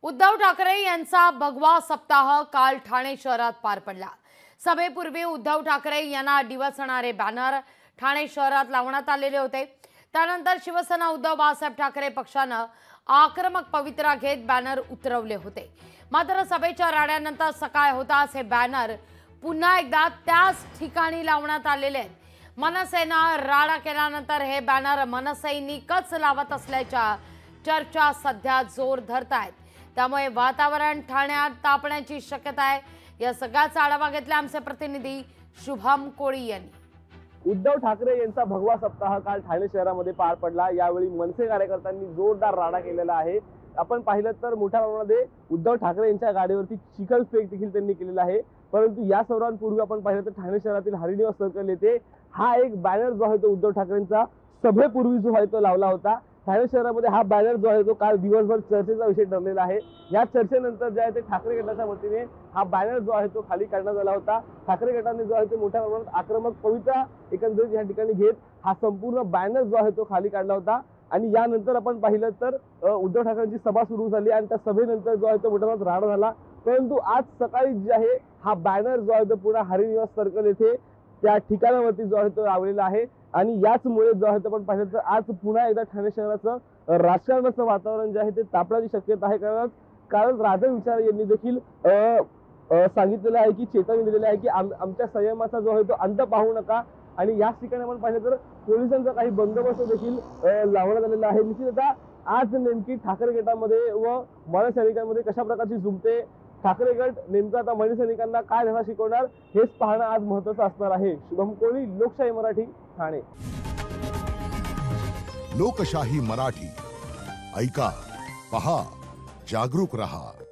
उद्धव ठाकरे यांचा भगवा सप्ताह काल ठाणे शहरात पार पडला। सभेपूर्वी उद्धव ठाकरे यांना डिवचणारे बॅनर ठाणे शहरात लावण्यात आलेले होते। त्यानंतर शिवसेना उद्धव बाळासाहेब ठाकरे पक्षाने आक्रमक पवित्रा घेत बॅनर उतरवले होते। मात्र सभेच्या राड्यानंतर सकाळ होताच हे बॅनर पुन्हा एकदा त्याच ठिकाणी लावण्यात आलेले आहेत। मनसेने राडा केल्यानंतर हे बॅनर मनसैनिकच लावत असल्याच्या चर्चा सध्या जोर धरतायत। त्यामुळे वातावरण ठाण्यात तापण्याची शक्यता आहे। या सगळ्याचा आढावा घेतला आमचे प्रतिनिधी शुभम कोळी यांनी। उद्धव ठाकरे यांचा भगवा सप्ताह काल ठाणे शहरामध्ये पार पडला। यावेळी मनसे कार्यकर्त्यांनी जोरदार राडा केलेला आहे। आपण पाहिलं तर मोठ्या प्रमाणामध्ये उद्धव ठाकरे यांच्या गाडीवरती चिखलफेक देखील त्यांनी केलेला आहे। परंतु या सर्वांपूर्वी आपण पाहिलं तर ठाणे शहरातील हरिनिवास सर्कल येथे हा एक बॅनर जो आहे तो उद्धव ठाकरेंचा सभेपूर्वी जो आहे तो लावला होता। ठाणे शहरामध्ये हा बॅनर जो आहे तो काल दिवसभर चर्चेचा विषय ठरलेला आहे। या चर्चेनंतर जे आहे ते ठाकरे गटाच्या वतीने हा बॅनर जो आहे तो खाली काढण्यात आला होता। ठाकरे गटाने जो आहे तो मोठ्या प्रमाणात आक्रमक पवित्रा एकंदरीत या ठिकाणी घेत हा संपूर्ण बॅनर जो आहे तो खाली काढला होता। आणि यानंतर आपण पाहिलं तर उद्धव ठाकरेंची सभा सुरू झाली आणि त्या सभेनंतर जो आहे तो मोठ्या प्रमाणात राडा झाला। परंतु आज सकाळी जे आहे हा बॅनर जो आहे तो पुन्हा हरिनिवास सर्कल येथे त्या ठिकाणावरती जो आहे तो लावलेला आहे। आणि याचमुळे जो आहे तो आपण पाहिलं तर आज पुन्हा एकदा ठाणे शहराचं राजकारणाचं वातावरण जे आहे ते तापण्याची शक्यता आहे। कारण राजन विचारे यांनी देखील सांगितलेलं आहे की चेतावणी दिलेली आहे की आमच्या संयमाचा जो आहे तो अंत पाहू नका। आणि याच ठिकाणी आपण पाहिलं तर पोलिसांचा काही बंदोबस्त देखील लावण्यात आलेला आहे। निश्चिततः आज नेमकी ठाकरे गटामध्ये व मनसैनिकांमध्ये कशा प्रकारची जुंपते, ठाकरे गट नेमका आता मनसैनिकांना काय धडा शिकवणार हेच पाहणं आज महत्त्वाचं असणार आहे। शुभम कोळी, लोकशाही मराठी, ठाणे। लोकशाही मराठी ऐका, पहा, जागरूक रहा।